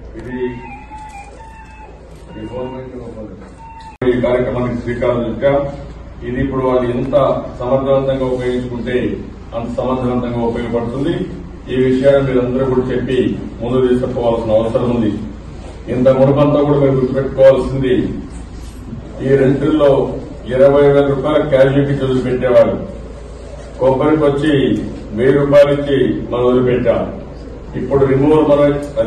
ఇది ఈ కార్యక్రమానికి శ్రీకారం చుట్టాం. ఇది ఇప్పుడు వాళ్ళు ఎంత సమర్థవంతంగా ఉపయోగించుకుంటే అంత సమర్థవంతంగా ఉపయోగపడుతుంది. ఈ విషయాన్ని మీరందరూ కూడా చెప్పి ముందు తీసుకుపోవాల్సిన అవసరం ఉంది. ఇంత మునుపంతా కూడా మీరు గుర్తుపెట్టుకోవాల్సింది, ఈ రెంట్ల్లో 20,000 రూపాయల క్యాజువల్టీ వదిలిపెట్టేవాడు. కొబ్బరికి వచ్చి 1000 రూపాయలు ఇచ్చి మనం వదిలిపెట్టాం. ఇప్పుడు రిమూవల్ మనం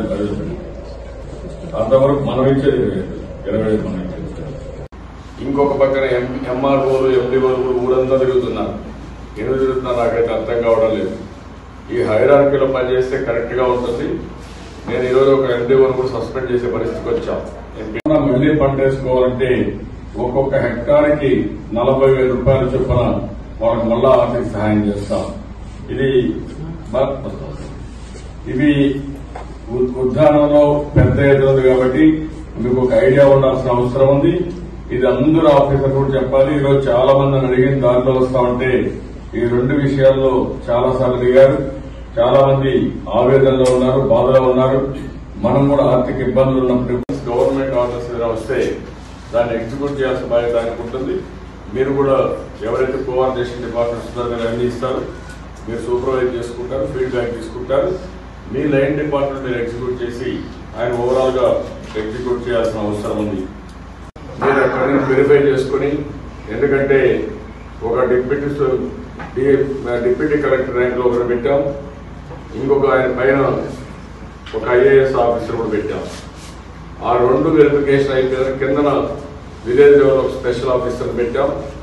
అంతవరకు మనం ఇచ్చేది 20,000 మనం ఇచ్చేది. ఇంకొక పక్కన ఎంఆర్ఓలు ఎండిఓలు కూడా ఊరంతా తిరుగుతున్నారు. ఎందుకు తిరుగుతున్నారు నాకైతే అర్థం కావడం లేదు. ఈ హైరార్కీలో పనిచేస్తే కరెక్ట్ గా ఉంటుంది. నేను ఈరోజు ఒక ఎండిఓను కూడా సస్పెండ్ చేసే పరిస్థితికి వచ్చాం. మళ్లీ పంట వేసుకోవాలంటే ఒక్కొక్క హెక్టార్కి 40,000 రూపాయల చొప్పున వాళ్ళకి మళ్ళా ఆర్థిక సహాయం చేస్తాం. ఇది ఉద్యానంలో పెద్ద ఎదురు కాబట్టి మీకు ఒక ఐడియా ఉండాల్సిన అవసరం ఉంది. ఇది అందరూ ఆఫీసర్ కూడా చెప్పాలి. ఈరోజు చాలా మంది అడిగిన దారిలో వస్తామంటే ఈ 2 విషయాల్లో చాలా సార్లు దిగారు. చాలా మంది ఆవేదనలో ఉన్నారు, బాధలో ఉన్నారు. మనం కూడా ఆర్థిక ఇబ్బందులు ఉన్నప్పుడు గవర్నమెంట్ ఆర్డర్స్ వస్తే దాన్ని ఎగ్జిక్యూట్ చేయాల్సిన బాధ్యత ఆయనకు ఉంటుంది. మీరు కూడా ఎవరైతే కోఆర్డినేషన్ డిపార్ట్మెంట్స్ ఉన్నారో మీరు అన్ని ఇస్తారు, మీరు సూపర్వైజ్ చేసుకుంటారు, ఫీడ్బ్యాక్ తీసుకుంటారు. మీ లైన్ డిపార్ట్మెంట్ మీరు ఎగ్జిక్యూట్ చేసి ఆయన ఓవరాల్ గా ఎగ్జిక్యూట్ చేయాల్సిన అవసరం ఉంది. మీరు అక్కడి నుంచి వెరిఫై చేసుకుని, ఎందుకంటే ఒక డిప్యూటీ కలెక్టర్ ర్యాంక్ లో ఒకరు పెట్టాం, ఇంకొక ఆయన పైన ఒక ఐఏఎస్ ఆఫీసర్ కూడా పెట్టాం. ఆ 2 వెరిఫికేషన్ అయిపోయిన కిందన విలేజ్ లెవెల్ ఒక స్పెషల్ ఆఫీసర్ పెట్టాం.